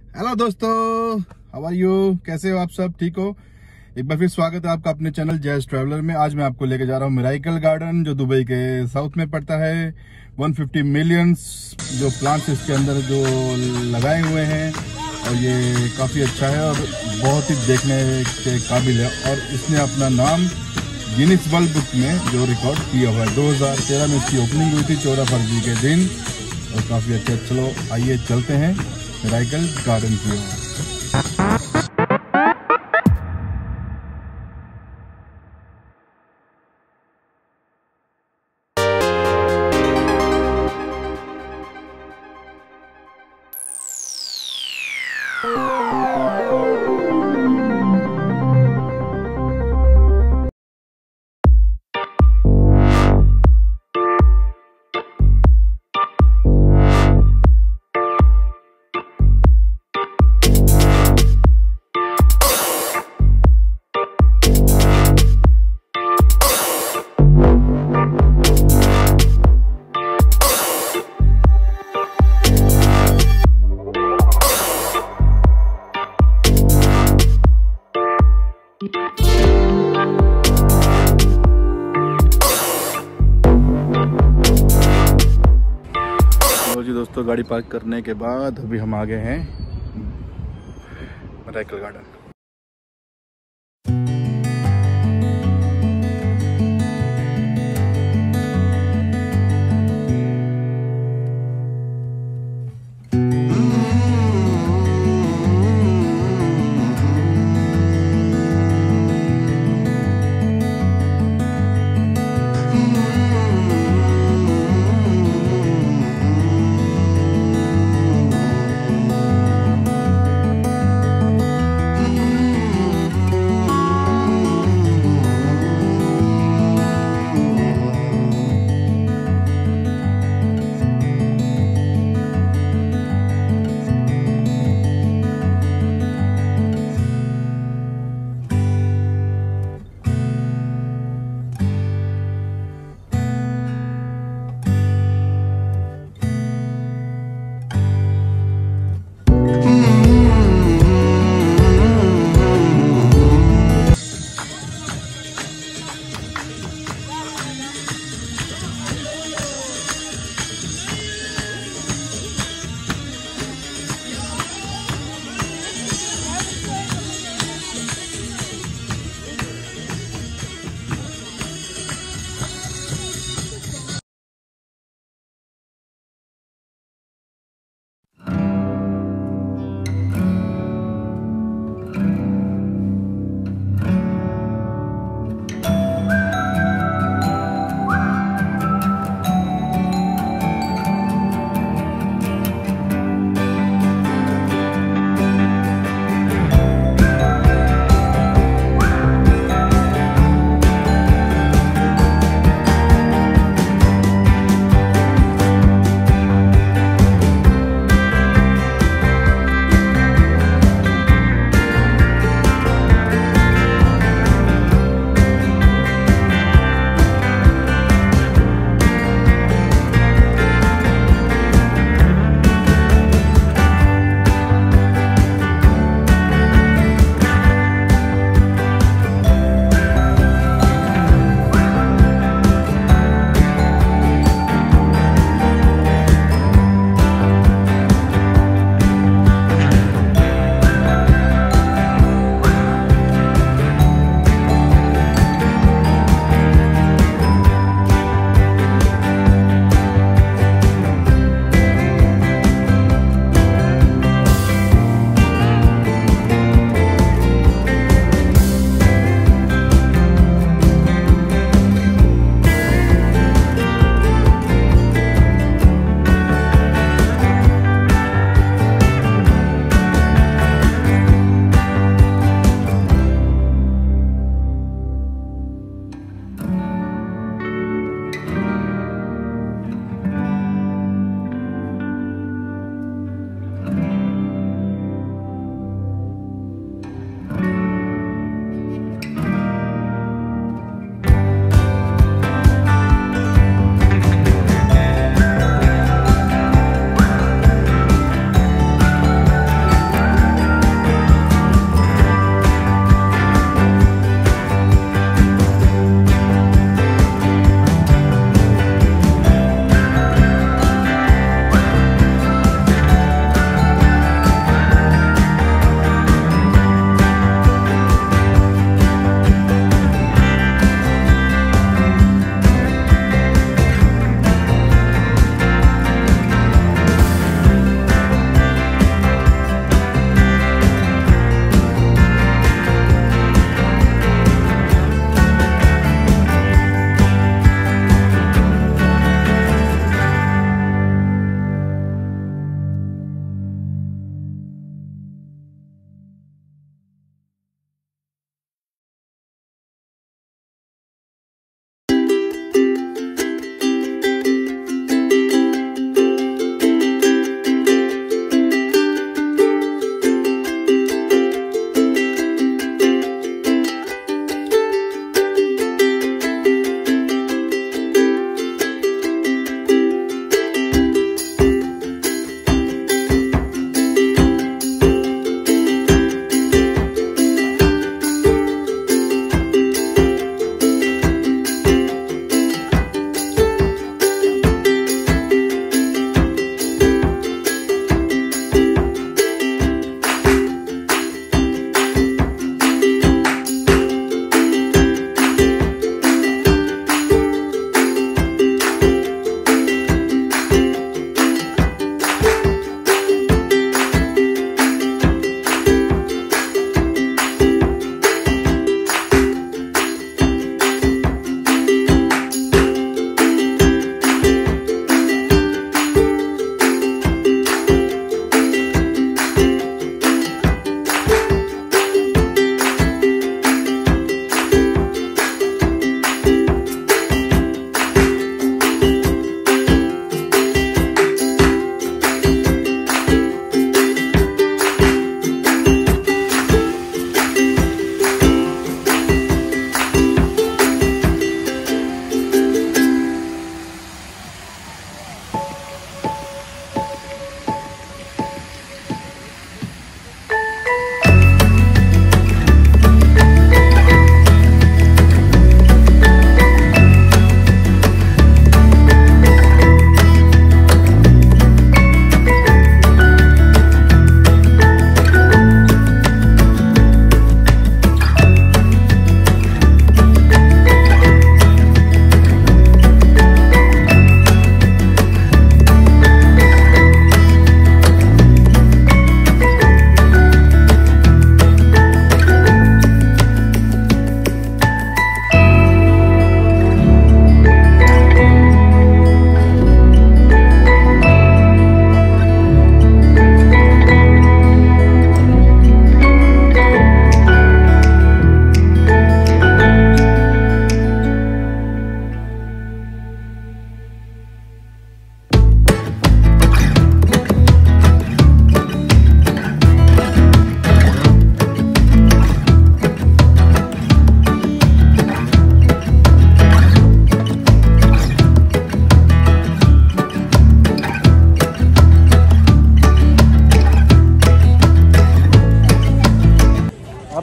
Hello दोस्तों, how are you? कैसे हो आप सब? ठीक हो? एक बार फिर स्वागत है आपका अपने चैनल जैज ट्रैवलर में। आज मैं आपको लेके जा रहा हूँ मिराकल गार्डन, जो दुबई के साउथ में पड़ता है। 150 मिलियंस जो प्लांट्स इसके अंदर जो लगाए हुए हैं, और ये काफ़ी अच्छा है और बहुत ही देखने के काबिल है। और इसने अपना नाम गिनीज वर्ल्ड बुक में जो रिकॉर्ड किया हुआ है। 2013 में इसकी ओपनिंग हुई थी, 14 फरवरी के दिन, और काफ़ी अच्छा। चलो आइए चलते हैं मिराकल गार्डन की ओर। जी दोस्तों, गाड़ी पार्क करने के बाद अभी हम आ गए हैं मिराकल गार्डन।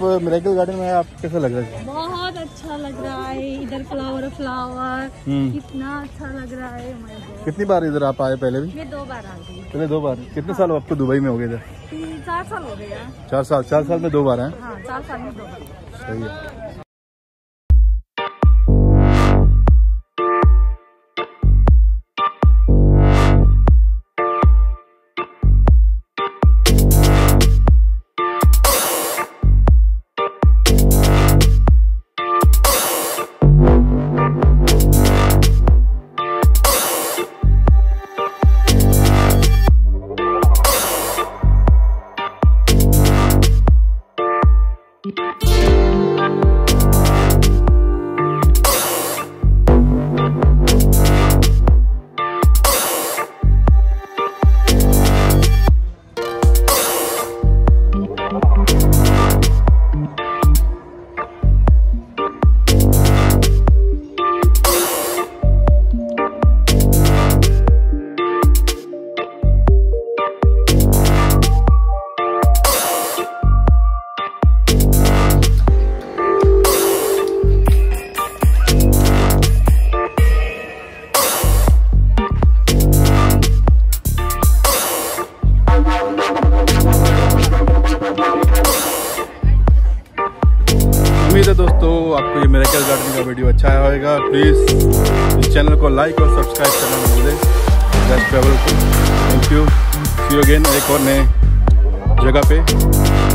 आप मिरेकल गार्डन में आप कैसा लग रहा है? बहुत अच्छा लग रहा है, इधर फ्लावर कितना अच्छा लग रहा है। कितनी बार इधर आप आए पहले भी? मैं 2 बार आ गई। पहले 2 बार। कितने साल आपको दुबई में हो गए इधर? 4 साल हो गया। 4 साल में 2 बार हैं? हाँ, 4 साल में 2 बार। सही है। उम्मीद है दोस्तों आपको ये मिरेकल गार्डन का वीडियो अच्छा आया होगा। प्लीज़ इस चैनल को लाइक और सब्सक्राइब करना ना भूलें। जस्ट ट्रैवल को thank you. See you again एक और नए जगह पे।